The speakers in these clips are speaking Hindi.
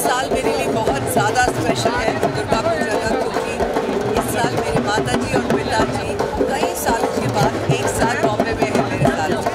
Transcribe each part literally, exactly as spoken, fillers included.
साल मेरे लिए बहुत ज़्यादा स्पेशल है दुर्गा पूजा का, क्योंकि इस साल मेरे माता जी और पिताजी कई सालों के बाद एक साल बॉम्बे में है मेरे साथ।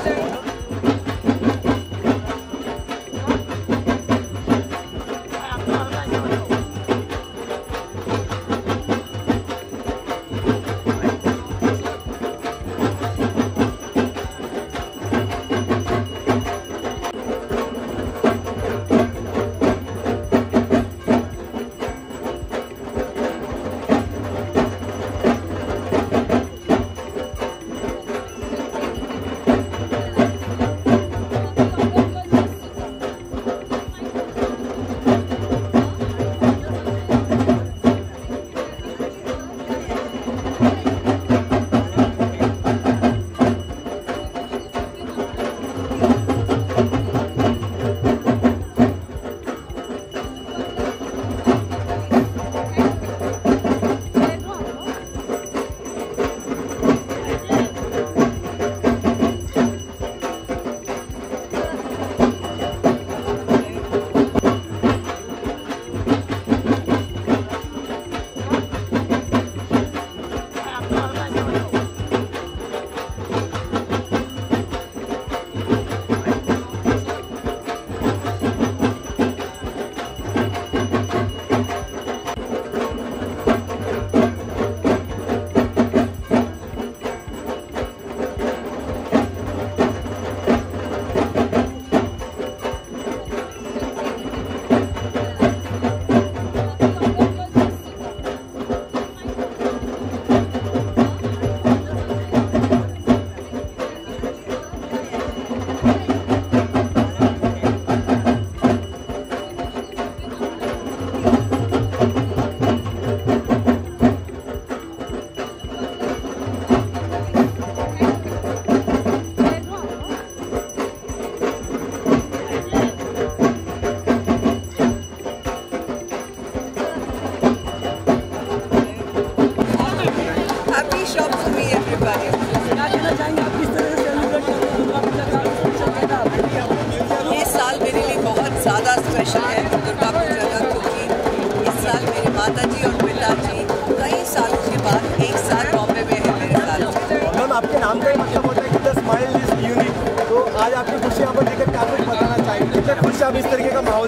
ये साल मेरे लिए बहुत ज़्यादा स्पेशल है दुर्गा पूजा का, क्योंकि इस साल मेरे माता जी और पिताजी कई सालों के बाद एक साल बॉम्बे में है मेरे साथ। मैम, आपके नाम का ही मतलब होता है कि द स्माइल इज यूनिक, तो आज आपकी खुशी यहाँ पर देखकर क्या कुछ बताना चाहिए, कितने खुश आप इस तरीके का माहौल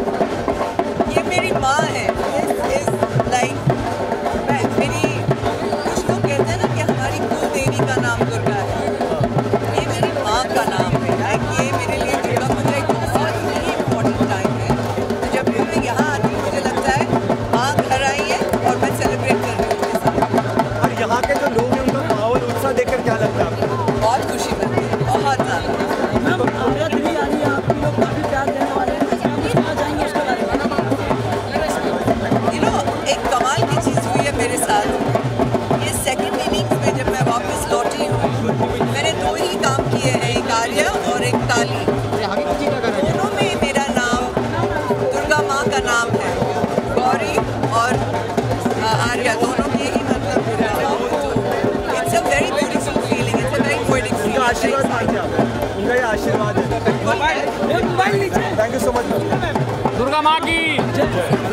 देखें? ये मेरी माँ है, लाइक मेरी, कुछ लोग कहते हैं ना कि हमारी कुल देवी का नाम दुर्गा है, ये मेरी माँ का नाम है। लाइक ये मेरे लिए दुर्गा पूजा एक बहुत ही इम्पोर्टेंट टाइम है। तो जब भी मैं यहाँ आती हूँ मुझे लगता है माँ घर आई है और मैं सेलिब्रेट कर रही हूँ उनके साथ। और यहाँ के जो लोग हैं उनका माहौल उत्साह देखकर क्या लगता है आपको? बहुत खुशी मिलती है, बहुत ज़्यादा। यू नो एक कमाल की चीज़ हुई है मेरे साथ। ये सेकंड इनिंग्स में जब मैं वापस लौटी हूँ, मैंने दो ही काम किए हैं, एक आर्या और एक काली। दोनों में मेरा नाम दुर्गा माँ का नाम है, गौरी और आर्या दोनों के ही मतलब दुर्गा माँ। It's a very beautiful feeling, it's a very poetic feeling. उनका आशीर्वाद उनका ये आशीर्वाद है। Thank you so much Durga माँ की।